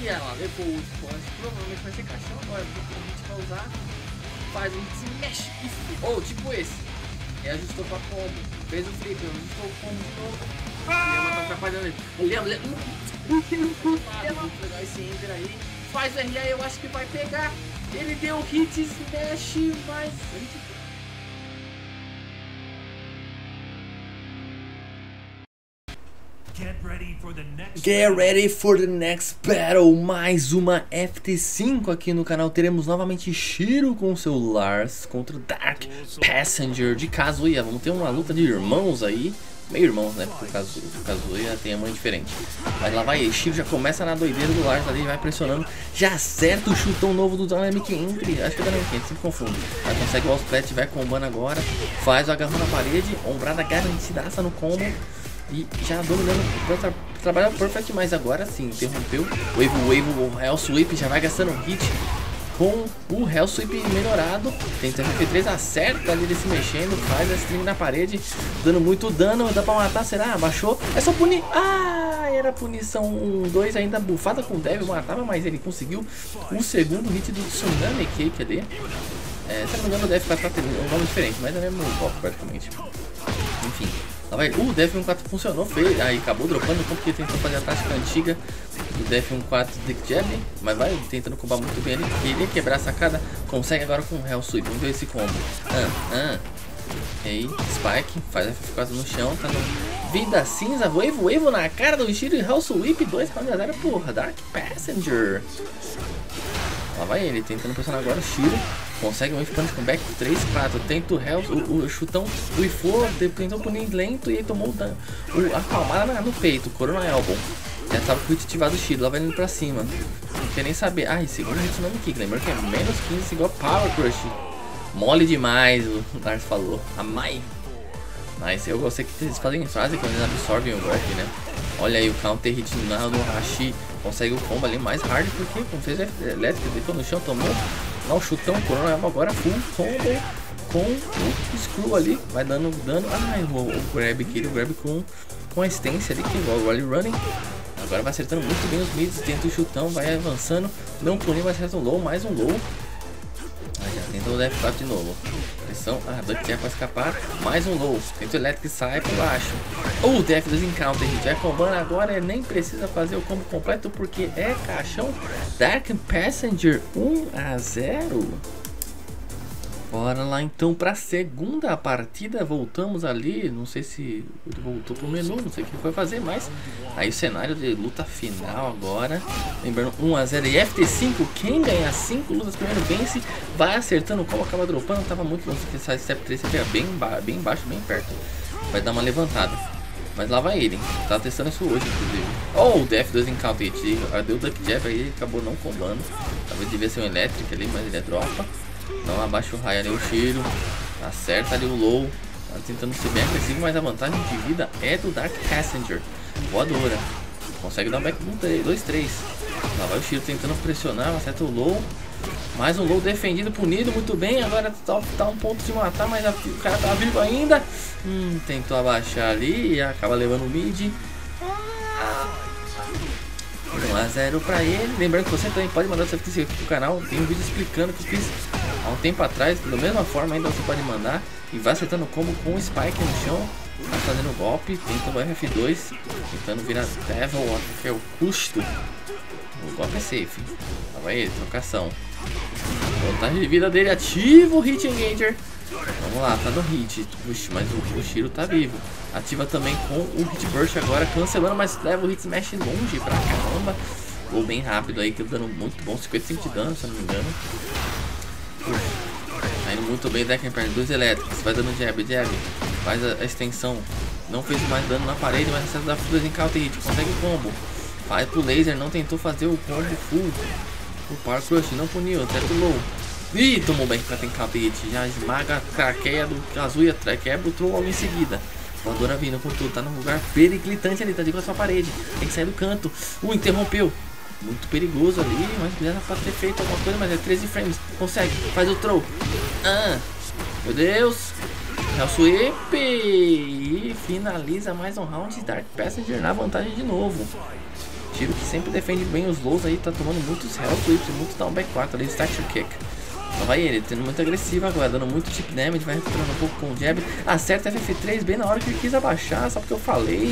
ela levou o Sponge, provavelmente vai ser caixão agora, porque a gente vai usar, faz um smash ou tipo esse, e ajustou pra combo, fez o flip, ajustou o combo de novo, e ela tá atrapalhando ele, muito legal esse enter aí, faz o RA, eu acho que vai pegar, ele deu hit smash, mas a gente... Get ready for the next battle. Mais uma FT5 aqui no canal. Teremos novamente Shiro com seu Lars contra o Dark Passenger de Kazuya. Vamos ter uma luta de irmãos aí. Meio irmãos, né? Porque o Kazuya tem a mãe diferente. Mas lá vai, Shiro já começa na doideira do Lars ali, vai pressionando. Já acerta o chutão novo do Dynamic Entry. Acho que é o Dynamic Entry, sempre confundo. Mas consegue o Outsplat, vai combando agora. Faz o agarrão na parede. Ombrada garantidaça no combo. E já dominando, trabalha perfect, mas agora sim, interrompeu. O Hell Sweep já vai gastando hit com o Hell Sweep melhorado. Tenta FP3, acerta ali ele se mexendo, faz a string na parede, dando muito dano. Dá pra matar, será? Abaixou, é só punir. Ah, era punição 1-2 ainda bufada com o Devil, matava, mas ele conseguiu o segundo hit do Tsunami Cake ali. Se não me engano o Devil 4 tem um nome diferente, mas é o mesmo golpe praticamente. Enfim. Lá vai, o DF14 funcionou, fez, aí acabou dropando porque tentou fazer a tática antiga do DF14 Dick Jab, mas vai tentando combar muito bem ali, queria quebrar a sacada, consegue agora com o Hell Sweep, vamos ver esse combo. Aí, Spike, faz F4 no chão, tá no Vida Cinza, Wave na cara do Shiro e Hell Sweep, 2 rounds a 0 por Dark Passenger. Lá vai ele, tentando pressionar agora o Shiro. Consegue um Wave Punch com back 3-4. Tenta o Hell, o chutão do Ifo, tentou punir lento e aí tomou o dano. A palmada no peito, Corona Elbow. Já estava com o hit ativado do Shiro, lá vai indo pra cima. Não quer nem saber. Ah, e segundo hit não kick. Lembra que é menos 15 igual Power Crush. Mole demais, o Lars falou. Amai. Mas eu gostei que eles fazem frase quando eles absorvem o golpe, né? Olha aí o counter hit no Hashi. Consegue o combo ali mais hard porque como fez elétrica, deitou no chão, tomou. Lá o chutão, Corona agora full combo com o Screw ali, vai dando dano. Ah, o grab aqui, o grab com a extensão ali, que é igual o Wally Running. Agora vai acertando muito bem os mids, tenta o chutão, vai avançando. Não punir, mas acerta um low, mais um low. Aí já tenta o F4 de novo. Pressão, Duck Jab para escapar, mais um low. Tenta o Electric e sai por baixo. O DF2 Encounter, já combando agora, ele nem precisa fazer o combo completo porque é caixão. Dark Passenger 1-0. Bora lá então pra segunda partida. Voltamos ali, não sei se ele voltou pro menu, não sei o que foi fazer, mas aí o cenário de luta final agora. Lembrando 1-0 e FT5, quem ganhar 5 lutas primeiro vence. Vai acertando o combo, acaba dropando, tava muito longe, que sai step 3, você pega bem embaixo, bem perto. Vai dar uma levantada. Mas lá vai ele, tá testando isso hoje inclusive. Oh, o DF2 Encounter, deu o Duck Jab aí, acabou não combando. Talvez devia ser um elétrico ali, mas ele é dropa. Não abaixa o raio ali, o Shiro. Acerta ali o low. Tá tentando ser bem agressivo, mas a vantagem de vida é do Dark Passenger. Voadora. Consegue dar um back 2-3. Lá vai o Shiro tentando pressionar, acerta o low. Mais um low defendido, punido, muito bem. Agora tá um ponto de matar, mas o cara tá vivo ainda. Tentou abaixar ali e acaba levando o mid. 1-0 pra ele. Lembrando que você também pode mandar seu FT aqui pro canal. Tem um vídeo explicando que eu fiz há um tempo atrás. Da mesma forma ainda você pode mandar. E vai acertando o combo com o Spike no chão. Vai fazendo golpe, tenta o F2. Tentando virar Devil, que é o custo. O golpe é safe. Lá vai ele, trocação. Vantagem de vida dele, ativa o Hit Engager. Vamos lá, tá no hit. Puxa, mas o Shiro tá vivo. Ativa também com o Hit Burst agora, cancelando, mas leva o Hit Smash longe pra caramba. Gol bem rápido aí, que dando muito bom, 55 de dano, se eu não me engano. Tá indo muito bem, Deck Empire, 2 elétricos, vai dando jab, faz a extensão. Não fez mais dano na parede, mas acerta da F2 em counter hit, consegue o combo. Vai pro laser, não tentou fazer o combo full. O Power Crush, não puniu, acerta o low. Ih, tomou bem pra tem counter hit, já esmaga a craqueia do Kazuya, quebra o troll logo em seguida. Voadora vindo com tudo, tá num lugar periclitante ali, tá de costas pra parede, tem que sair do canto. Interrompeu, muito perigoso ali, mas já pra ter feito alguma coisa, mas é 13 frames, consegue, faz o throw. Meu Deus, é o sweep e finaliza mais um round. Dark Passenger na vantagem de novo. Shiro que sempre defende bem os lows aí, tá tomando muitos health whips, muito down back 4 ali, stature kick. Lá vai ele, tendo muito agressivo agora, dando muito chip damage, vai recuperando um pouco com o jab. Acerta FF3 bem na hora que ele quis abaixar, só porque eu falei.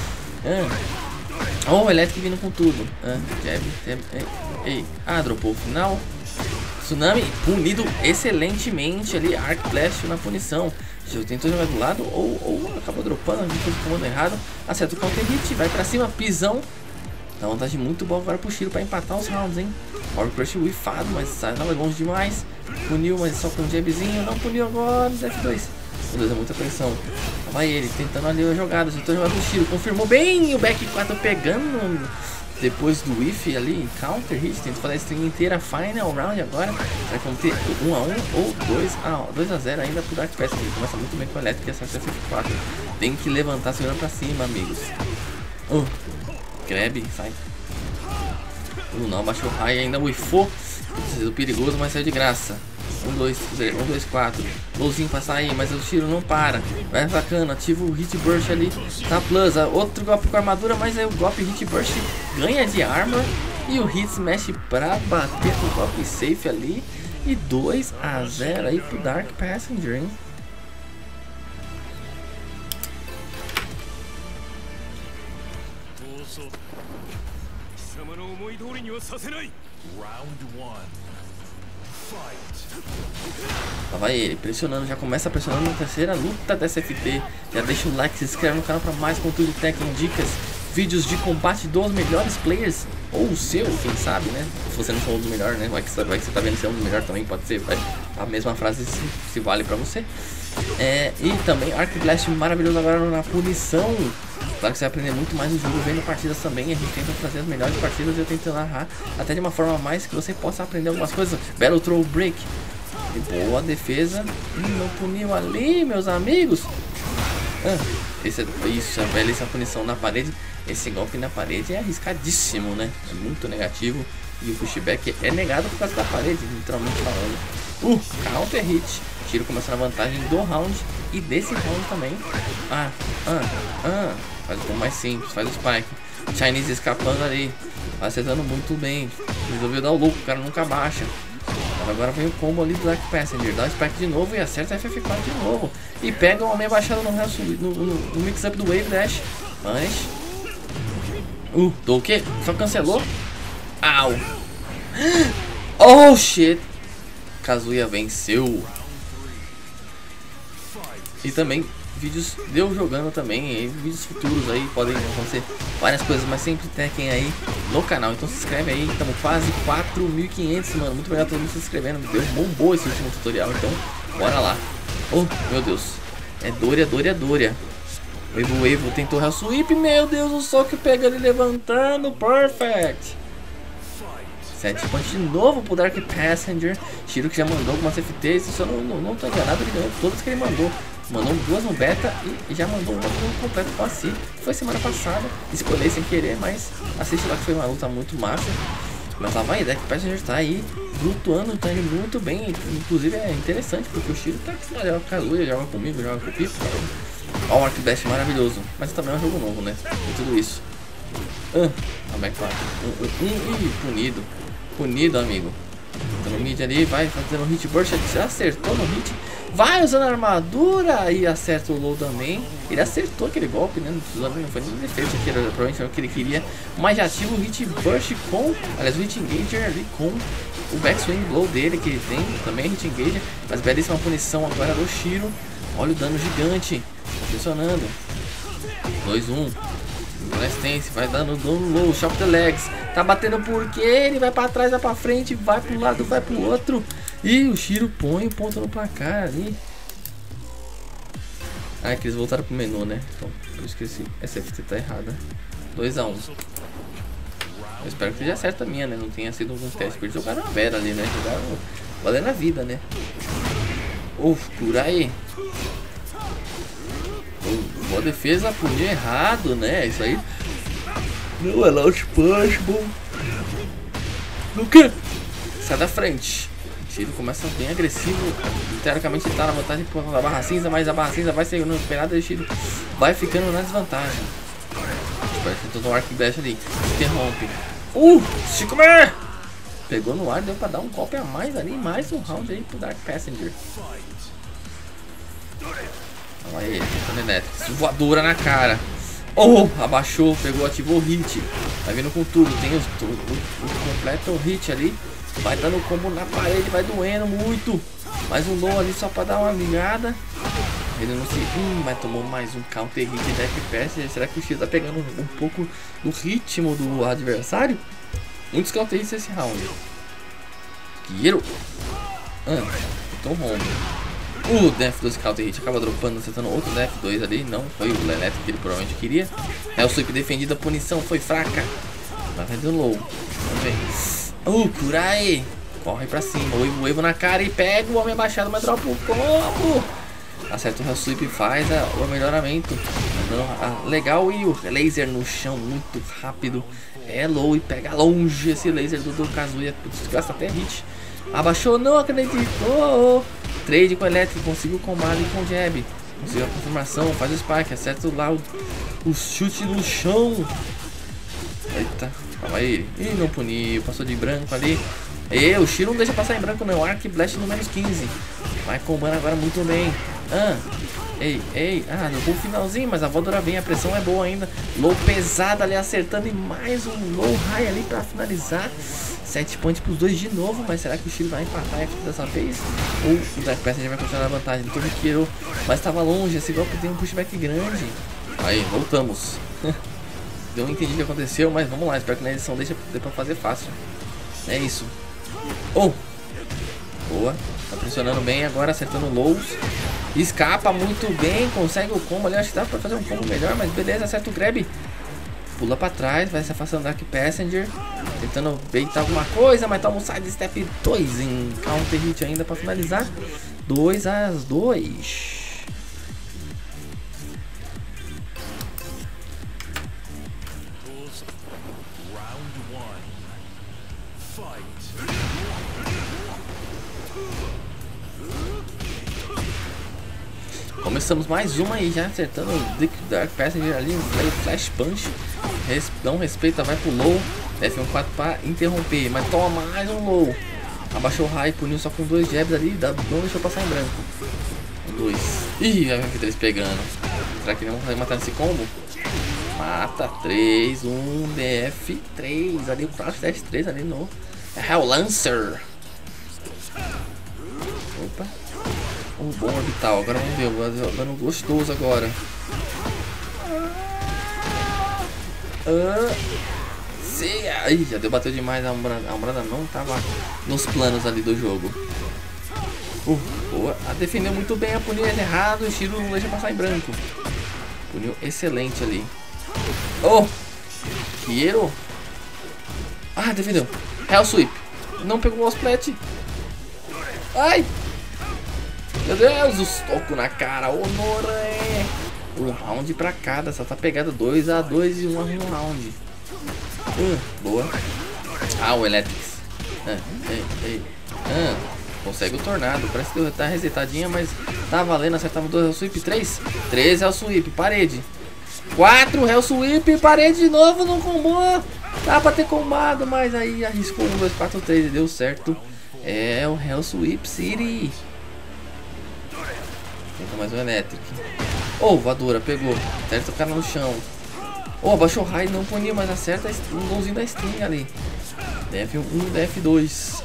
O elétrico vindo com tudo. Jab. Dropou o final. Tsunami punido excelentemente ali. Arc Blast na punição. Já tentou jogar do lado ou acabou dropando. A gente fez o comando errado. Acerta o counter hit, vai pra cima, pisão. Dá uma vantagem muito boa agora pro Shiro pra empatar os rounds, hein. Power Crush whiffado, mas não é longe demais. Puniu, mas só com um jabzinho. Não puniu agora no F2. Meu Deus, é muita pressão. Vai ele, tentando ali a jogada. Já tô jogando o Shiro. Confirmou bem o back 4 pegando. Depois do whiff ali, counter hit. Tenta fazer a string inteira. Final round agora. Vai ter 1 a 1 ou 2 a 0 ainda pro Dark Pass. Ele começa muito bem com o elétrico e acerta F4. Tem que levantar segurando pra cima, amigos. Grab, sai. Não, baixou high ainda, whiffou. Perigoso, mas saiu de graça. 1, 2, 4. Lowzinho pra sair, mas o Shiro não para. Vai atacando, ativa o Hit Burst ali. Tá plus, outro golpe com armadura, mas aí o golpe Hit Burst ganha de armor. E o Hit Smash pra bater com o golpe safe ali. E 2 a 0 aí pro Dark Passenger, hein? Lá vai ele, pressionando, já começa pressionando na terceira luta dessa FT. Já deixa o like, se inscreve no canal para mais conteúdo técnico, dicas, vídeos de combate dos melhores players. Ou o seu, quem sabe, né? Se você não for um dos melhores, né? Vai que você tá vendo ser um dos melhores também, pode ser. A mesma frase se vale pra você. E também Arc Blast maravilhoso agora na punição. Claro que você vai aprender muito mais no jogo vendo partidas também. A gente tenta trazer as melhores partidas e eu tento narrar até de uma forma mais que você possa aprender algumas coisas. Battle Throw Break. E boa defesa. Não puniu ali, meus amigos. Isso, a belíssima punição na parede. Esse golpe na parede é arriscadíssimo, né? É muito negativo. E o pushback é negado por causa da parede, literalmente falando. Counter hit. Shiro começa na vantagem do round e desse round também. Faz um pouco mais simples, faz o spike. Chinese escapando ali. Vai acertando muito bem. Resolveu dar o louco, o cara nunca baixa. Agora vem o combo ali do Dark Passenger. Dá o spike de novo e acerta FF4 de novo. E pega uma meia baixada no mix-up do Wave Dash. Mas... do o quê? Só cancelou? Au! Oh, shit! Kazuya venceu. E também vídeos de eu jogando também, e vídeos futuros aí, podem acontecer várias coisas, mas sempre tem aí no canal. Então se inscreve aí, estamos quase 4.500, mano. Muito obrigado a todo mundo se inscrevendo. Bombou esse último tutorial, então bora lá. Meu Deus. É Doria. Wave tentou Hell Sweep, meu Deus, o soco pegando e levantando, perfect. 7 pontos de novo pro Dark Passenger. Shiro que já mandou algumas FTs, se eu não tô enganado, ele ganhou todas que ele mandou. Mandou 2 no beta e já mandou outro completo com a Si. Foi semana passada, escolhi sem querer, mas assiste lá que foi uma luta muito massa. Mas lá vai, Dark Passenger tá aí flutuando, tá indo muito bem. Inclusive é interessante porque o Shiro tá acostumado a jogar com o Kazuya, joga comigo, joga com o Pipo. Ó, o Arc Blast maravilhoso, mas também é um jogo novo, né? E tudo isso. Back 4. Punido, amigo. Tá no mid ali, vai fazendo hit burst, já acertou no hit. Vai usando a armadura e acerta o low também. Ele acertou aquele golpe, né? Não foi nem defeito, que era provavelmente o que ele queria. Mas já ativa o hit burst com, aliás, o hit engager ali com o backswing blow dele que ele tem. Também é hit engager, mas belíssima punição agora do Shiro. Olha o dano gigante, funcionando. 2-1. Stance, vai dando dano low, chop the legs. Tá batendo porque ele vai pra trás, vai pra frente, vai pro lado, vai pro outro. E o Shiro põe o ponto no placar ali. Que eles voltaram pro menu, né? Então, eu esqueci. Essa FT tá errada. 2 a 1. Eu espero que seja certa a minha, né? Não tenha sido algum teste. Porque eles jogaram a Vera ali, né? Jogaram valendo a vida, né? Cura aí. Boa defesa, punir errado, né? Isso aí. Não é launch punch, bom. No que? Sai da frente. O Shiro começa bem agressivo. Teoricamente ele tá na vantagem por barra cinza, mas a barra cinza vai ser não esperada e o Shiro vai ficando na desvantagem. Parece que tentou um arco e flecha ali. Interrompe. Chico-Me! Pegou no ar, deu pra dar um golpe a mais ali. Mais um round aí pro Dark Passenger. Olha aí, tentando elétrico. Voadora na cara. Abaixou, pegou, ativou o hit. Vai vindo com tudo. Tem o completo hit ali. Vai dando combo na parede, vai doendo muito. Mais um low ali só pra dar uma ligada. Ele não se... mas tomou mais um counter hit de Dark Passenger. Será que o X tá pegando um pouco do ritmo do adversário? Muitos counter hits esse round. Guerreiro. Então home. O Def 2 counter hit acaba dropando, acertando outro Def 2 ali. Não foi o elétrico que ele provavelmente queria. É o sweep defendido, a punição foi fraca. Vai fazer low. Vamos ver. Kurai. Corre pra cima. O Evo na cara e pega o homem abaixado, mas dropa o combo. Acerta o Hell Sweep e faz o melhoramento. Legal, e o laser no chão muito rápido. É low e pega longe esse laser do Kazuya. Gasta até hit. Abaixou, não acreditou. Trade com elétrico, conseguiu combar ali com jab. Conseguiu a confirmação, faz o spike, acerta lá o chute no chão. Eita, calma aí. Ih, não puniu, passou de branco ali. O Shiro não deixa passar em branco não. Arc Blast no menos 15. Vai combando agora muito bem. No finalzinho, mas a voadora vem, a pressão é boa ainda. Low pesada ali acertando e mais um low high ali pra finalizar. 7 points pros dois de novo, mas será que o Shiro vai empatar dessa vez? Ou o Dark Passenger vai continuar na vantagem? Ele Kiro, mas estava longe, esse golpe tem um pushback grande. Aí, voltamos. Eu não entendi o que aconteceu, mas vamos lá, espero que na edição dê pra fazer fácil. É isso. Boa, tá pressionando bem agora, acertando lows. Escapa muito bem, consegue o combo ali, acho que dá pra fazer um combo melhor, mas beleza, acerta o grab. Pula pra trás, vai se afastando do Dark Passenger. Tentando beitar alguma coisa, mas toma um side step 2 em counter hit ainda pra finalizar. 2-2. Começamos mais uma aí, já acertando o Dark Passenger ali, um flash punch. Não respeita, vai pro low. F14 para interromper, mas toma mais um low. Abaixou o high, puniu só com 2 jabs ali, não deixou passar em branco. 2. Ih, a F3 pegando. Será que ele não vai matar nesse combo? Mata 3, 1, DF3. Ali o Crash Dash 3 ali no Hell Lancer. Opa. Um bom orbital, agora vamos ver, dando gostoso agora. Aí, já deu, bateu demais, a Umbrada não tava nos planos ali do jogo. Boa, defendeu muito bem, a puniu errado, o Shiro não deixa passar em branco. Puniu excelente ali. Kiero. Defendeu. Hell Sweep. Não pegou o splat. Ai! Meu Deus, os tocos na cara. Honoré. Um round pra cada. Só tá pegada 2-2 e um round. Boa. O Electrics. Consegue o tornado. Parece que tá resetadinha, mas tá valendo. Acertava 2 Hell Sweep. 3 Hell Sweep. Parede. 4 Hell Sweep. Parede de novo. Não combou. Dá pra ter combado, mas aí arriscou 1, 2, 4, 3 e deu certo. É o Hell Sweep City. Tenta mais um elétrico. Voadora, pegou. Acerta o cara no chão. Abaixou o raio, não puniu, mas acerta um golzinho da Sting ali. DF1, DF2.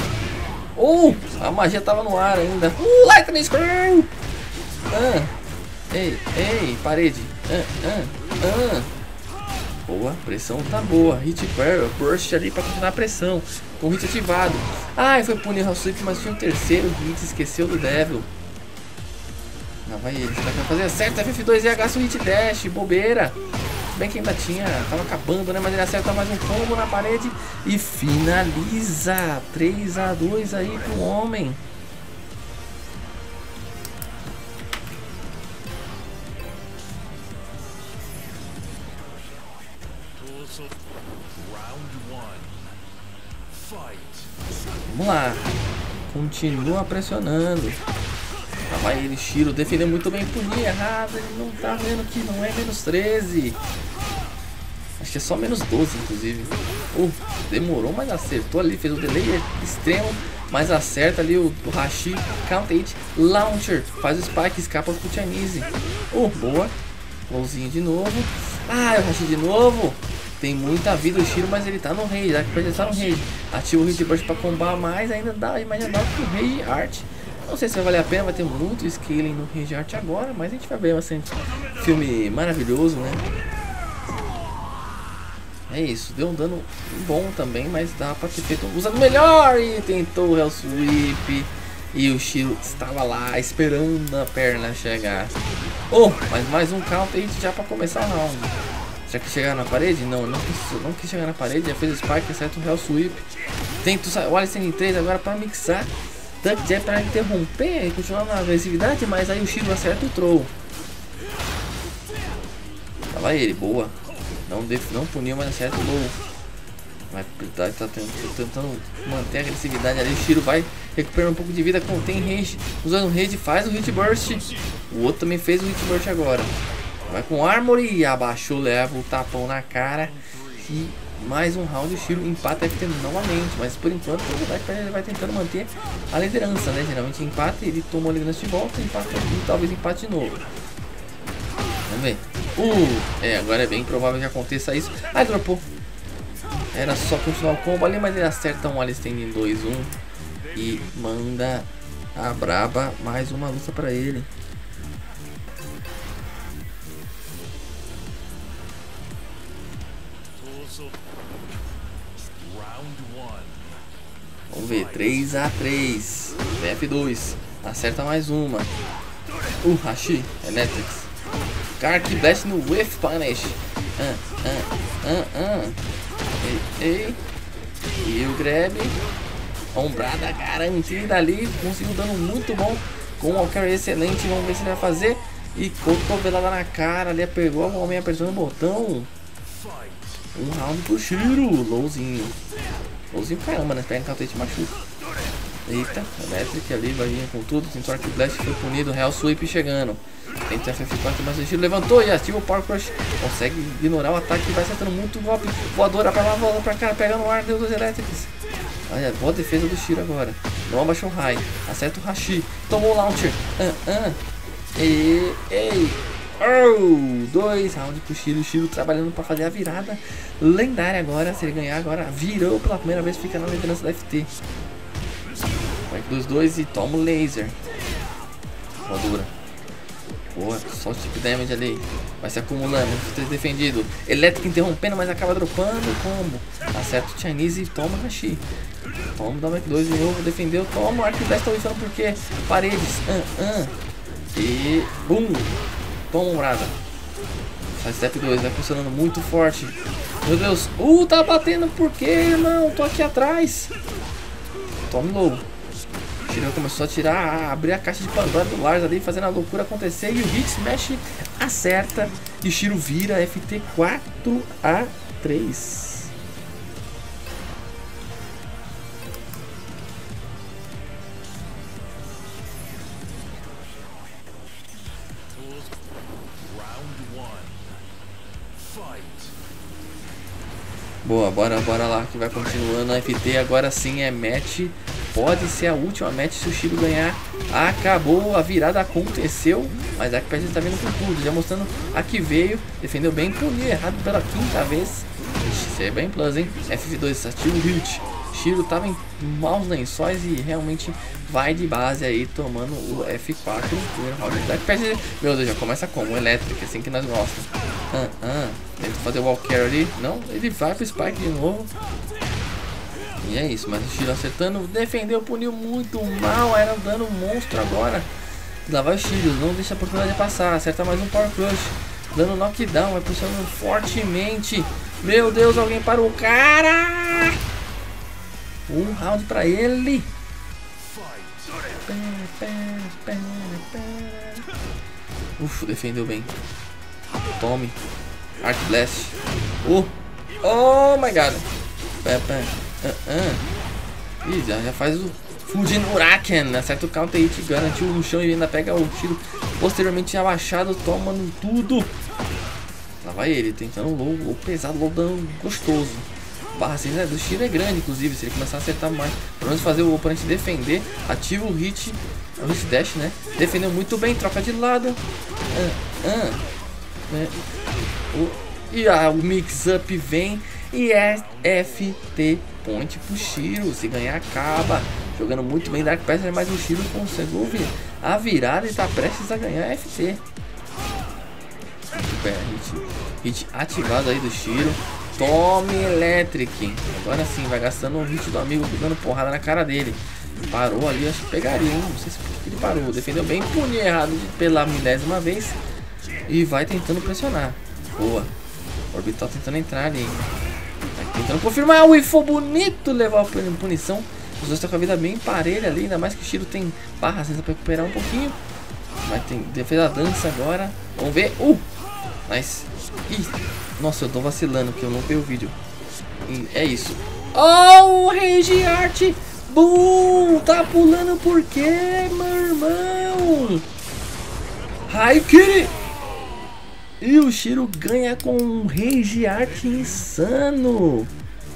A magia tava no ar ainda. Lightning Scream! Parede. Boa, pressão tá boa. Hit Barrel, burst ali pra continuar a pressão. Com hit ativado. Foi punir o Hell Sweep, mas tinha um terceiro hit, esqueceu do Devil. Lá vai ele, será que vai fazer? Acerta F2 e gasta o hit dash, bobeira. Bem que ainda tinha, tava acabando, né? Mas ele acerta mais um combo na parede e finaliza. 3-2 aí pro homem. Vamos lá. Continua pressionando. Vai ele, Shiro, defendeu muito bem, punir errado. Ele não tá vendo que não é menos 13. que é só menos 12, inclusive. Demorou, mas acertou ali. Fez o delay extremo, mas acerta ali o Hashi. Count 8 Launcher. Faz o Spike, escapa pro Chinese. Boa. Lowzinho de novo. O Hashi de novo. Tem muita vida o Shiro, mas ele tá no rage. Dá pra tá no rage. Ativa o Hit Burst pra combar mais. Ainda dá mais dano pro Rage Art. Não sei se vai valer a pena. Vai ter muito scaling no Rage Art agora. Mas a gente vai ver bastante. Filme maravilhoso, né? É isso. Deu um dano bom também. Mas dá pra ter feito usando melhor. E tentou o Hell Sweep. E o Shiro estava lá esperando a perna chegar. Mas mais um counter hit já pra começar o round. Será que chegar na parede? Não quis chegar na parede. Já fez o Spike, acerta o Hell Sweep. Tenta o Alice em 3 agora para mixar. Duck Jab para interromper e continuar na agressividade. Mas aí o Shiro acerta o Troll. Tava ele, boa. Não puniu, mas acerta o Low. Tá tentando manter a agressividade ali. O Shiro vai recuperando um pouco de vida. Contém range. Usando o rage, faz o Hit Burst. O outro também fez o Hit Burst agora. Vai com Armory e abaixou, leva o tapão na cara. E mais um round, o Shiro empata FT novamente. Mas por enquanto ele vai tentando manter a liderança, né? Geralmente empata, ele tomou a liderança de volta, empata e talvez empate de novo. Vamos ver. Agora é bem provável que aconteça isso. Dropou. Era só continuar o combo ali, mas ele acerta um Alice em 2-1 e manda a braba mais uma luta pra ele. Vamos ver, 3-3. F2. Acerta mais uma. Hashi, Electrics. Kark Blast no Whiff Punish. E o grab. Ombrada garantida ali. Conseguiu dano muito bom. Com um carry excelente. Vamos ver se ele vai fazer. E cotovelada na cara. Ali pegou o homem apertando o botão. Um round pro Shiro. Lowzinho. Lowzinho caramba, né? Pega um catete machuca. Eita, Electric ali, vai vir com tudo. Tem Torque Blast, foi punido. Hell Sweep chegando. Tenta FF4, mas o Shiro levantou e ativa o Power Crush. Consegue ignorar o ataque. Vai acertando muito golpe. Voadora pra lá, voadora pra cá. Pegando o ar, deu dos Electrics. Olha, boa defesa do Shiro agora. Não abaixou o High. Acerta o Hashi. Tomou o Launcher. Dois rounds pro Shiro. O Shiro trabalhando pra fazer a virada lendária agora. Se ele ganhar agora, virou pela primeira vez. Fica na liderança da FT. Vai dos dois e toma o laser. Voadora. Boa, só o chip damage ali. Vai se acumulando, ter defendido. Elétrico interrompendo, mas acaba dropando o combo. Acerta o Chinese e toma o Hashi. Toma, dá o Mac 2 de novo, defendeu. Toma o Arc Blast, tô deixando porque paredes. E bum. Toma um brada. Faz step 2, vai funcionando muito forte. Meu Deus. Tá batendo por quê, irmão? Tô aqui atrás. Tome low. Shiro começou a tirar, abrir a caixa de Pandora do Lars ali, fazendo a loucura acontecer. E o Hit Smash acerta. E Shiro vira FT 4-3. Boa, bora lá que vai continuando a FT. Agora sim é match. Pode ser a última match se o Shiro ganhar. Acabou, a virada aconteceu. Mas a Arcpad está vindo com tudo. Já mostrando a que veio. Defendeu bem, puniu errado pela quinta vez. Isso é bem plus, hein? FF2, ativa o hit. Shiro tava em maus lençóis e realmente vai de base aí, tomando o F4. Meu Deus, já começa como? Elétrica, assim que nós gostamos. Tenta fazer o wall carry ali. Não, ele vai pro Spike de novo. E é isso, mas o Shiro acertando, defendeu, puniu muito mal, era um dano monstro agora. Lá vai o Shiro, não deixa a oportunidade de passar, acerta mais um Power Crush, dando knockdown, vai puxando fortemente. Meu Deus, alguém parou o cara! Um round pra ele. Defendeu bem. Tome. Arc Blast. Oh my god. Ih, já faz o Fujin Huracan. Acerta o counter hit, garantiu no chão e ainda pega o tiro posteriormente abaixado, tomando tudo. Lá vai ele, tentando low pesado, low dano gostoso. Barra cinza do Shiro é grande, inclusive, se ele começar a acertar mais, pelo menos fazer o oponente defender, ativa o hit dash, né? Defendeu muito bem, troca de lado. E o mix-up vem e é FT point pro Shiro. Se ganhar, acaba. Jogando muito bem Dark Passenger, mas o Shiro consegue ouvir a virada e tá prestes a ganhar FT. Hit ativado aí do Shiro. Tome Electric. Agora sim, vai gastando o hit do amigo, dando porrada na cara dele. Parou ali, acho que pegaria, hein? Não sei se ele parou. Defendeu bem, puniu errado pela 1000ª vez. E vai tentando pressionar. Boa. O Orbital tentando entrar ali. Vai tentando confirmar. O Ifo bonito levar a punição. Os dois estão com a vida bem parelha ali. Ainda mais que o Shiro tem barra cinza pra recuperar um pouquinho. Vai ter defesa da dança agora. Vamos ver. Nice. Ih, nossa, eu tô vacilando que eu não vi o vídeo. E é isso. Oh, o Rage Art. Boom! Tá pulando por quê, meu irmão? Haikiri! E o Shiro ganha com um Rage Art insano.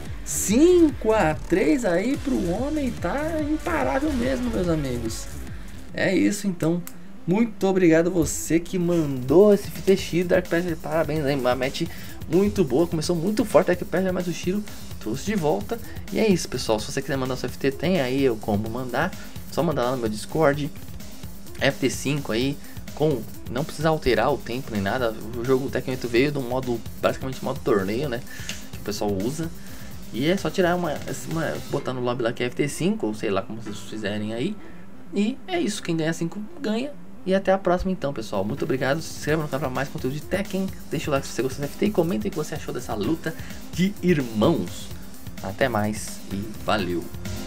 5-3 aí pro homem. Tá imparável mesmo, meus amigos. É isso então. Muito obrigado você que mandou esse FT Dark Passenger. Parabéns aí, uma match muito boa. Começou muito forte Dark Passenger, mas o Shiro trouxe de volta. E é isso, pessoal. Se você quiser mandar seu FT, tem aí como mandar. Só mandar lá no meu Discord. FT5 aí. Não precisa alterar o tempo nem nada. O jogo tecnicamente veio do modo, basicamente modo torneio, né? Que o pessoal usa. E é só tirar botar no lobby lá que é FT5, ou sei lá como vocês fizerem aí. E é isso. Quem ganha 5 ganha. E até a próxima então, pessoal. Muito obrigado. Se inscreva no canal para mais conteúdo de Tekken. Deixa o like se você gostou do FT e comenta o que você achou dessa luta de irmãos. Até mais e valeu.